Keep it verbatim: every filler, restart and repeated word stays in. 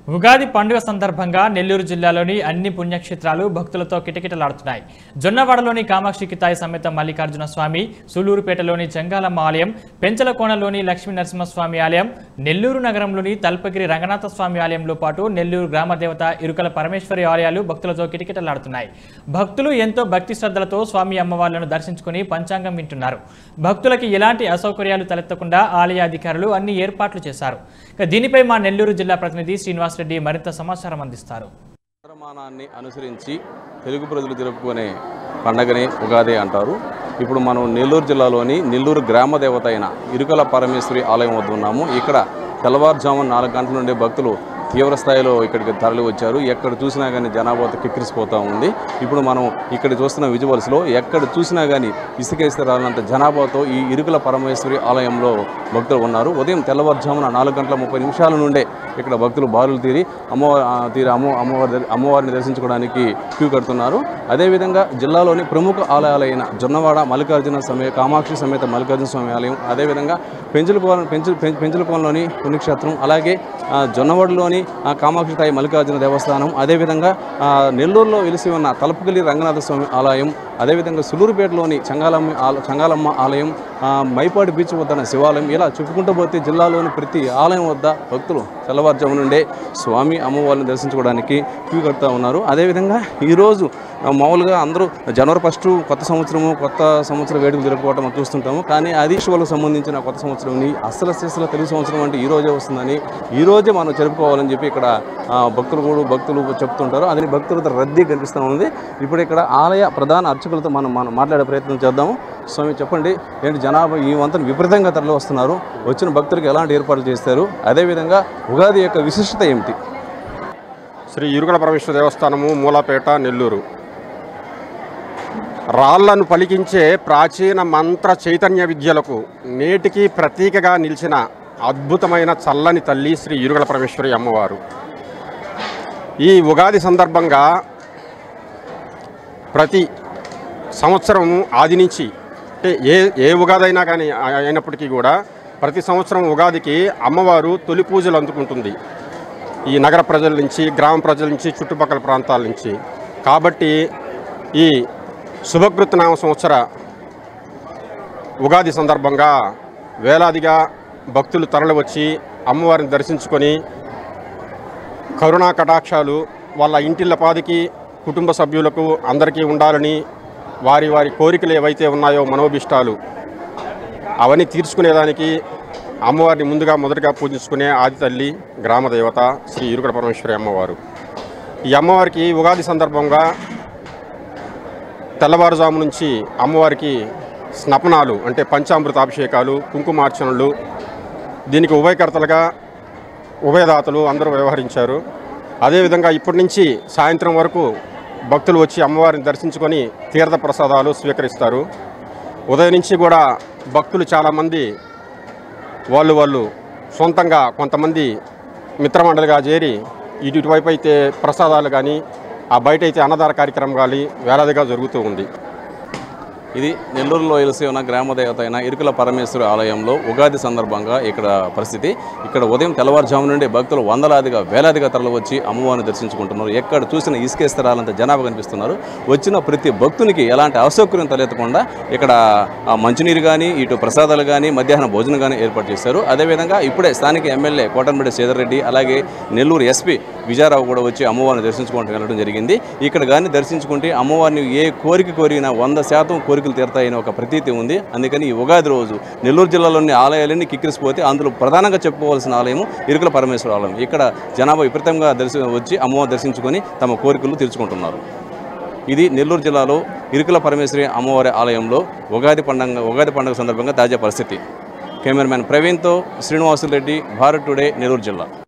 ఉగాది పండుగ సందర్భంగా నెల్లూరు జిల్లాలోని అన్ని పుణ్యక్షేత్రాలు భక్తులతో కిటకిటలాడుతున్నాయి. జొన్నవాడలోని కామాక్షి తాయి సమేత మల్లికార్జున స్వామి, సూలూరుపేటలోని జంగాలమ్మ ఆలయం, పెంచలకోనలోని లక్ష్మీ నరసింహస్వామి ఆలయం, నెల్లూరు నగరంలోని తల్పగిరి రంగనాథ స్వామి ఆలయంలో పాటు నెల్లూరు గ్రామదేవత ఇరుకల పరమేశ్వరి ఆలయాలు భక్తులతో కిటకిటలాడుతున్నాయి. భక్తులు ఎంతో భక్తి శ్రద్ధలతో స్వామి అమ్మవార్లను దర్శించుకుని పంచాంగం వింటున్నారు. భక్తులకి ఎలాంటి అసౌకర్యాలు తలెత్తకుండా ఆలయ అధికారులు అన్ని ఏర్పాట్లు చేశారు. దీనిపై మా నెల్లూరు జిల్లా ప్రతినిధి శ్రీనివాస్ రెడ్డి మరింత సమాచారం అందిస్తారు. ప్రమాణాన్ని అనుసరించి తెలుగు ప్రజలు జరుపుకునే పండగనే ఉగాది అంటారు. ఇప్పుడు మనం నెల్లూరు జిల్లాలోని నెల్లూరు గ్రామ దేవత అయిన ఇరుకల పరమేశ్వరి ఆలయం వద్ద ఉన్నాము. ఇక్కడ తెల్లవారుజామున నాలుగు గంటల నుండి భక్తులు తీవ్ర స్థాయిలో ఇక్కడికి తరలి వచ్చారు. ఎక్కడ చూసినా కానీ జనాభాతో కిక్కిరిసిపోతూ ఉంది. ఇప్పుడు మనం ఇక్కడ చూస్తున్న విజువల్స్లో ఎక్కడ చూసినా కానీ ఇసుకేస్తే రానంత జనాభాతో ఈ ఇరుకల పరమేశ్వరి ఆలయంలో భక్తులు ఉన్నారు. ఉదయం తెల్లవారుజామున నాలుగు గంటల ముప్పై నిమిషాల నుండే ఇక్కడ భక్తులు బారులు తీరి అమ్మవారి తీరి అమ్మ అమ్మవారి అమ్మవారిని దర్శించుకోవడానికి క్యూ కడుతున్నారు. అదేవిధంగా జిల్లాలోని ప్రముఖ ఆలయాలైన జొన్నవాడ మల్లికార్జున సమేత కామాక్షి సమేత మల్లికార్జున స్వామి ఆలయం, అదేవిధంగా పెంచులకోన పెంచు పెంచులకోనలోని పుణ్యక్షేత్రం, అలాగే జొన్నవాడలోని కామాక్షి తాయి మల్లికార్జున దేవస్థానం, అదేవిధంగా నెల్లూరులో వెలిసి ఉన్న తలపగిరి రంగనాథ స్వామి ఆలయం, అదేవిధంగా సులూరుపేటలోని చంగాలమ్మ చంగాలమ్మ ఆలయం, మైపాడు బీచ్ వద్ద శివాలయం, ఇలా చెప్పుకుంటూ పోతే జిల్లాలోని ప్రతి ఆలయం వద్ద భక్తులు తెల్లవారుజాము నుండే స్వామి అమ్మవారిని దర్శించుకోవడానికి క్యూ కడుతూ ఉన్నారు. అదేవిధంగా ఈరోజు మామూలుగా అందరూ జనవరి ఫస్ట్ కొత్త సంవత్సరము కొత్త సంవత్సర వేడుకలు జరుపుకోవటం మనం చూస్తుంటాము. కానీ అది వాళ్ళకు సంబంధించిన కొత్త సంవత్సరంని అసలు శిశుల తెలుగు సంవత్సరం అంటే ఈ రోజే వస్తుందని, ఈ రోజే మనం జరుపుకోవాలని చెప్పి ఇక్కడ భక్తులు కూడా భక్తులు చెప్తుంటారు. అది భక్తులతో రద్దీ కనిపిస్తూ ఉంది. ఇప్పుడు ఇక్కడ ఆలయ ప్రధాన అర్చకులతో మనం మనం మాట్లాడే ప్రయత్నం చేద్దాము. స్వామి, చెప్పండి, ఏంటి జనాభా ఈ వంతను విపరీతంగా తరలి వస్తున్నారు, వచ్చిన భక్తులకు ఎలాంటి ఏర్పాట్లు చేస్తారు, అదేవిధంగా ఉగాది యొక్క విశిష్టత ఏమిటి? శ్రీ ఇరుకల పరమేశ్వర దేవస్థానము, మూలాపేట, నెల్లూరు. రాళ్లను పలికించే ప్రాచీన మంత్ర చైతన్య విద్యలకు నేటికి ప్రతీకగా నిలిచిన అద్భుతమైన చల్లని తల్లి శ్రీ ఇరుకల పరమేశ్వరి అమ్మవారు. ఈ ఉగాది సందర్భంగా ప్రతి సంవత్సరం ఆది నుంచి, అంటే ఏ ఏ ఉగాది అయినా కానీ అయినప్పటికీ కూడా ప్రతి సంవత్సరం ఉగాదికి అమ్మవారు తొలి పూజలు అందుకుంటుంది ఈ నగర ప్రజల నుంచి, గ్రామ ప్రజల నుంచి, చుట్టుపక్కల ప్రాంతాల నుంచి. కాబట్టి ఈ శుభకృతనామ సంవత్సర ఉగాది సందర్భంగా వేలాదిగా భక్తులు తరలివచ్చి అమ్మవారిని దర్శించుకొని కరుణా కటాక్షాలు వాళ్ళ ఇంటిల్లపాదికి, కుటుంబ సభ్యులకు అందరికీ ఉండాలని, వారి వారి కోరికలు ఏవైతే ఉన్నాయో మనోభిష్టాలు అవన్నీ తీర్చుకునేదానికి అమ్మవారిని ముందుగా మొదటగా పూజించుకునే ఆది తల్లి గ్రామదేవత శ్రీ ఇరుకల పరమేశ్వరి అమ్మవారు. ఈ అమ్మవారికి ఉగాది సందర్భంగా తెల్లవారుజాము నుంచి అమ్మవారికి స్నపనాలు అంటే పంచామృతాభిషేకాలు, కుంకుమార్చనలు, దీనికి ఉభయకర్తలుగా ఉభయదాతలు అందరూ వ్యవహరించారు. అదేవిధంగా ఇప్పటి నుంచి సాయంత్రం వరకు భక్తులు వచ్చి అమ్మవారిని దర్శించుకొని తీర్థ ప్రసాదాలు స్వీకరిస్తారు. ఉదయం నుంచి కూడా భక్తులు చాలామంది వాళ్ళు వాళ్ళు సొంతంగా కొంతమంది మిత్రమండలిగా చేరి ఇటు ఇటువైపు అయితే ప్రసాదాలు కానీ, ఆ బయట అయితే అన్నదాన కార్యక్రమం కానీ వేలాదిగా జరుగుతూ ఉంది. ఇది నెల్లూరులో వెలిసి ఉన్న గ్రామదేవత అయిన ఇరుకల పరమేశ్వరి ఆలయంలో ఉగాది సందర్భంగా ఇక్కడ పరిస్థితి. ఇక్కడ ఉదయం తెల్లవారుజాము నుండి భక్తులు వందలాదిగా వేలాదిగా తరలి వచ్చి అమ్మవారిని దర్శించుకుంటున్నారు. ఎక్కడ చూసిన ఇసుకేస్తరాలంత జనాభా కనిపిస్తున్నారు. వచ్చిన ప్రతి భక్తునికి ఎలాంటి అసౌకర్యం తలెత్తకుండా ఇక్కడ మంచినీరు కానీ, ఇటు ప్రసాదాలు కానీ, మధ్యాహ్నం భోజనం కానీ ఏర్పాటు చేశారు. అదేవిధంగా ఇప్పుడే స్థానిక ఎమ్మెల్యే కోటంరెడ్డి శ్రీధర్ రెడ్డి, అలాగే నెల్లూరు ఎస్పీ విజయరావు కూడా వచ్చి అమ్మవారిని దర్శించుకోవడానికి వెళ్ళడం జరిగింది. ఇక్కడ కానీ దర్శించుకుంటే అమ్మవారిని ఏ కోరిక కోరినా వంద శాతం కోరికలు తీరుతాయని ఒక ప్రతీతి ఉంది. అందుకని ఈ ఉగాది రోజు నెల్లూరు జిల్లాలోని ఆలయాలన్నీ కిక్కిరిసిపోతే అందులో ప్రధానంగా చెప్పుకోవాల్సిన ఆలయం ఇరుకల పరమేశ్వర ఆలయం. ఇక్కడ జనాభా విపరీతంగా దర్శి వచ్చి అమ్మవారిని దర్శించుకొని తమ కోరికలు తీర్చుకుంటున్నారు. ఇది నెల్లూరు జిల్లాలో ఇరుకల పరమేశ్వరి అమ్మవారి ఆలయంలో ఉగాది పండుగ ఉగాది పండుగ సందర్భంగా తాజా పరిస్థితి. కెమెరామెన్ ప్రవీణ్తో శ్రీనివాసులు రెడ్డి, భారత్ టుడే, నెల్లూరు జిల్లా.